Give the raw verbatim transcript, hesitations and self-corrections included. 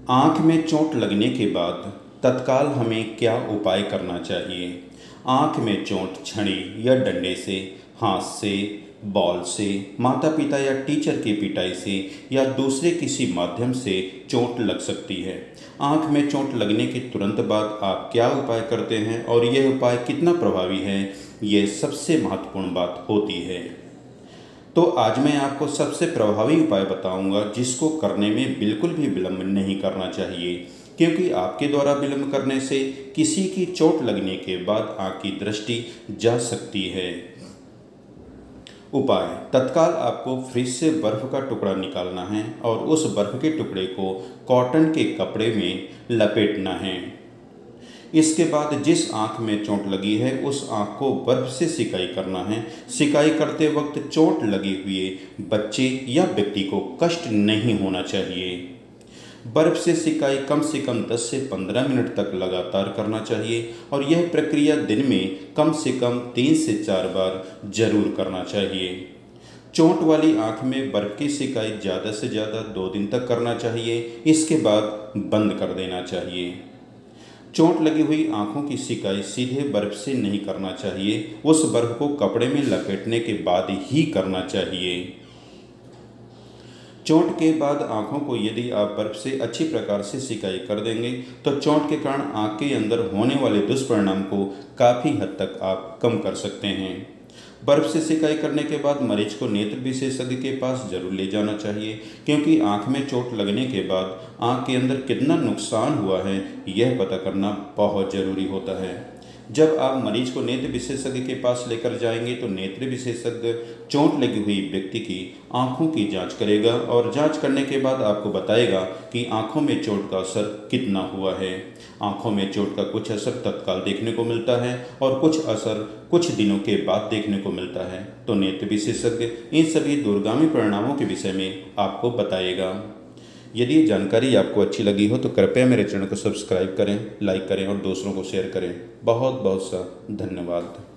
आँख में चोट लगने के बाद तत्काल हमें क्या उपाय करना चाहिए? आँख में चोट छड़ी या डंडे से, हाथ से, बॉल से, माता पिता या टीचर की पिटाई से या दूसरे किसी माध्यम से चोट लग सकती है। आँख में चोट लगने के तुरंत बाद आप क्या उपाय करते हैं और यह उपाय कितना प्रभावी है, ये सबसे महत्वपूर्ण बात होती है। तो आज मैं आपको सबसे प्रभावी उपाय बताऊंगा जिसको करने में बिल्कुल भी विलंब नहीं करना चाहिए, क्योंकि आपके द्वारा विलंब करने से किसी की चोट लगने के बाद आँख की दृष्टि जा सकती है। उपाय: तत्काल आपको फ्रिज से बर्फ़ का टुकड़ा निकालना है और उस बर्फ़ के टुकड़े को कॉटन के कपड़े में लपेटना है। इसके बाद जिस आँख में चोट लगी है उस आँख को बर्फ़ से सिकाई करना है। सिकाई करते वक्त चोट लगे हुए बच्चे या व्यक्ति को कष्ट नहीं होना चाहिए। बर्फ़ से सिकाई कम से कम दस से पंद्रह मिनट तक लगातार करना चाहिए और यह प्रक्रिया दिन में कम से कम तीन से चार बार जरूर करना चाहिए। चोट वाली आँख में बर्फ़ की सिकाई ज़्यादा से ज़्यादा दो दिन तक करना चाहिए, इसके बाद बंद कर देना चाहिए। चोट लगी हुई आँखों की सिकाई सीधे बर्फ़ से नहीं करना चाहिए, उस बर्फ़ को कपड़े में लपेटने के बाद ही करना चाहिए। चोट के बाद आँखों को यदि आप बर्फ़ से अच्छी प्रकार से सिकाई कर देंगे तो चोट के कारण आँख के अंदर होने वाले दुष्परिणाम को काफ़ी हद तक आप कम कर सकते हैं। बर्फ़ से सिकाई करने के बाद मरीज को नेत्र विशेषज्ञ के पास जरूर ले जाना चाहिए, क्योंकि आँख में चोट लगने के बाद आँख के अंदर कितना नुकसान हुआ है यह पता करना बहुत ज़रूरी होता है। जब आप मरीज को नेत्र विशेषज्ञ के पास लेकर जाएंगे तो नेत्र विशेषज्ञ चोट लगी हुई व्यक्ति की आँखों की जांच करेगा और जांच करने के बाद आपको बताएगा कि आँखों में चोट का असर कितना हुआ है। आँखों में चोट का कुछ असर तत्काल देखने को मिलता है और कुछ असर कुछ दिनों के बाद देखने को मिलता है। तो नेत्र विशेषज्ञ इन सभी दूरगामी परिणामों के विषय में आपको बताएगा। यदि ये जानकारी आपको अच्छी लगी हो तो कृपया मेरे चैनल को सब्सक्राइब करें, लाइक करें और दूसरों को शेयर करें। बहुत बहुत सा धन्यवाद।